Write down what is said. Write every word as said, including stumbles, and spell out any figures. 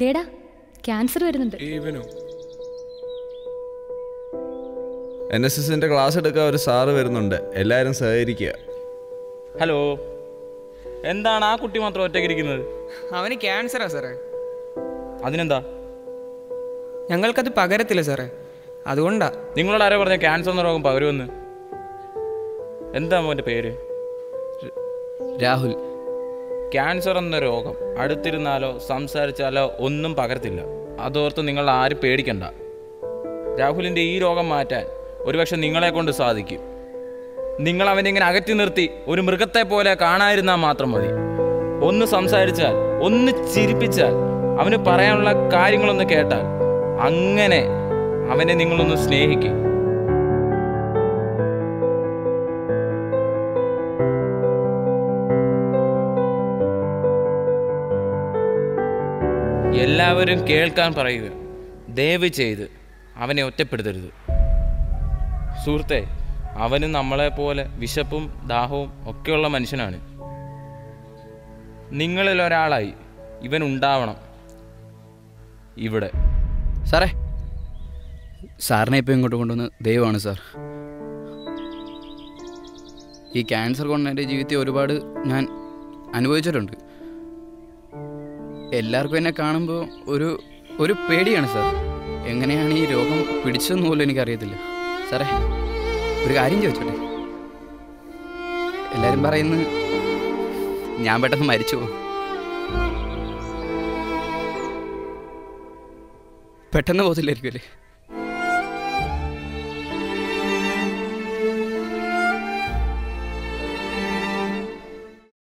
ദേടാ cancer വരുന്നുണ്ട്. N S എസിന്റെ class എടുക്കാൻ ഒരു സാറ് വരുന്നുണ്ട്, എല്ലാവരും സഹകരിക്കുക. ഹലോ, എന്താണ് ആ കുട്ടി മാത്രം ഒറ്റയ്ക്കിരിക്കുന്നത്? അവന് ക്യാൻസറാ സാറേ. അതിനെന്താ? ഞങ്ങൾക്കത് പകരത്തില്ല സാറേ, അതുകൊണ്ടാ. നിങ്ങളോട് ആരാ പറഞ്ഞ ക്യാൻസർ എന്ന രോഗം പകരുമെന്ന്? എന്താ മോൻ്റെ പേര്? രാഹുൽ. ക്യാൻസർ എന്ന രോഗം അടുത്തിരുന്നാലോ സംസാരിച്ചാലോ ഒന്നും പകരത്തില്ല. അതോർത്ത് നിങ്ങൾ ആരും പേടിക്കണ്ട. രാഹുലിൻ്റെ ഈ രോഗം മാറ്റാൻ ഒരുപക്ഷെ നിങ്ങളെ കൊണ്ട് സാധിക്കും. നിങ്ങൾ അവനെ ഇങ്ങനെ അകറ്റി നിർത്തി ഒരു മൃഗത്തെ പോലെ കാണാതിരുന്നാൽ മാത്രം മതി. ഒന്ന് സംസാരിച്ചാൽ, ഒന്ന് ചിരിപ്പിച്ചാൽ, അവന് പറയാനുള്ള കാര്യങ്ങളൊന്ന് കേട്ടാൽ, അങ്ങനെ അവനെ നിങ്ങളൊന്ന് സ്നേഹിക്കും. എല്ലാവരും കേൾക്കാൻ പറയുക. ദയവ് ചെയ്ത് അവനെ ഒറ്റപ്പെടുത്തരുത്. സുഹൃത്തെ, അവന് നമ്മളെപ്പോലെ വിശപ്പും ദാഹവും ഒക്കെയുള്ള മനുഷ്യനാണ്. നിങ്ങളിൽ ഒരാളായി ഇവൻ ഉണ്ടാവണം ഇവിടെ. സാറേ, സാറിനെ ഇപ്പോൾ ഇങ്ങോട്ട് കൊണ്ടുവന്ന് ദൈവമാണ് സാർ. ഈ ക്യാൻസർ കൊണ്ട് എൻ്റെ ജീവിതത്തിൽ ഒരുപാട് ഞാൻ അനുഭവിച്ചിട്ടുണ്ട്. എല്ലാവർക്കും എന്നെ കാണുമ്പോൾ ഒരു ഒരു പേടിയാണ് സാർ. എങ്ങനെയാണ് ഈ രോഗം പിടിച്ചതെന്ന് പോലും എനിക്കറിയത്തില്ല. സാറേ, ഒരു കാര്യം ചോദിച്ചോട്ടെ? എല്ലാവരും പറയുന്നത് ഞാൻ പെട്ടെന്ന് മരിച്ചു പോകും. പെട്ടെന്ന് പോകത്തില്ലായിരിക്കും അല്ലേ?